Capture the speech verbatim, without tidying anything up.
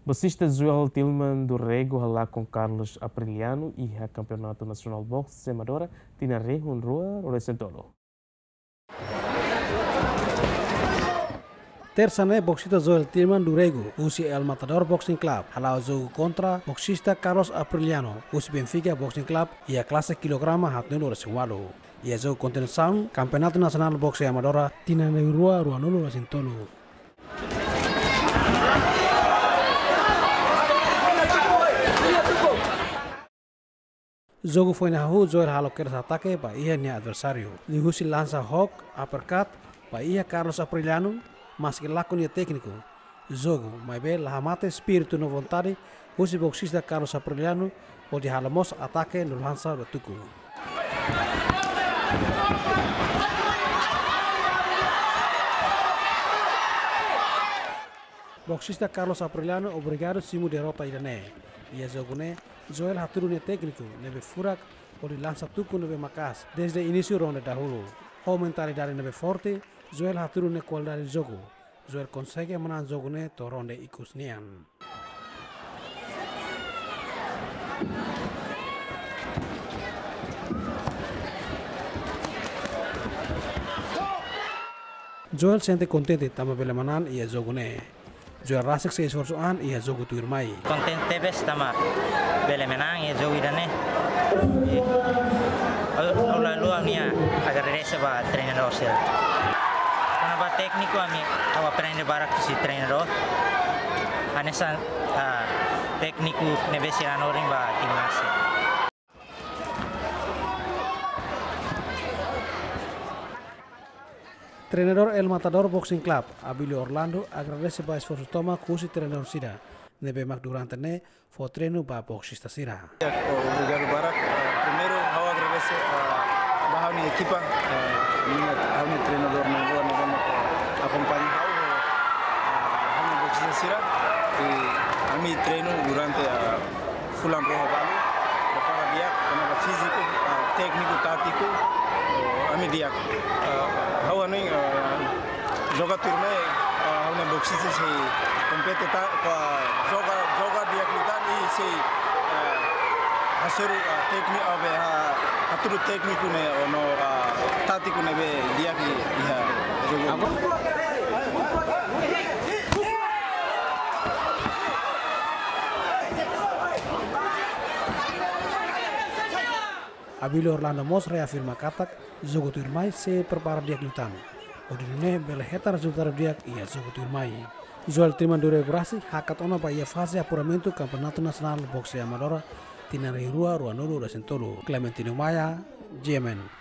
Boxista Joel Tillman do Rego lá com Carlos Apriliano e a Campeonato Nacional Boxe Amadora tina rehun rua Resentolo. Terça-feira, boxista Joel Tillman do Rego, usi El Matador Boxing Club, halau jogo contra boxista Carlos Apriliano, usi Benfica Boxing Club e a classe kilograma hatnulu Resentolo. E a jogo continuação, Campeonato Nacional Boxe Amadora tina rua Ruanulu Resentolo. Jogo foi na rua, Joel halo quer ataque para ia nia adversário. Lihusi lança hook, uppercut, para ia Carlos Apriliano, mas que laco nia técnico. Jogo, mas bem, lá mata espírito no vontade, usi boxista Carlos Apriliano, onde halamos ataque no lança do tuku. Boxista Carlos Apriliano obrigado simu derrota idane. Ia jogo ne Joel haturunnya técnico nebe furak ou lança tuku nebe makas desde início ronda dahulu. Ho mentalidade nebe forte, Joel haturunnya qualidade jogo. Joel consegue menang jogo ne to ronde ikusnian. Joel sente contente tama bela manan ia jogo ne. Joel rasik se esforçoan ia jogo tu irmai. Contente bes tama bela menang ia jogo idane. Aula luang nia agar resa ba treinador sel. Karena ba tekniko ami awa aprender barak si treinador. Anesa tekniku nebesi anoring ba timnas. Treinador El Matador Boxing Club, Abilio Orlando, agradece para esforço toma cusi treinador sira. Nebe mak durante ne, fo treino para boxista sira. Obrigado Barak. Primeiro, eu agradeço a minha equipa, a minha treinador na boa, na boa acompanha a minha boxista sira e a minha treino durante a Fulan Rojo Balu, prepara dia, karena físico, técnico, tático, a minha dia. How ani joga turne हमने boxing से compete ta joga joga dia klutan i se hasuru teknik abe ha aturu tekniku ne ono tatiku ne be dia ki ya jogo Abilio Orlando Mos reafirma katak jogo tu irmai se prepara dia klutan. Odine bela heta resultado dia ia jogo tu irmai. Joel Tillman do Rego Rasi hakat ona ba ia fase apuramento Campeonato Nacional Boxe Amadora tina rua Ruanulu Resentolo. Clementino Maya, G M N.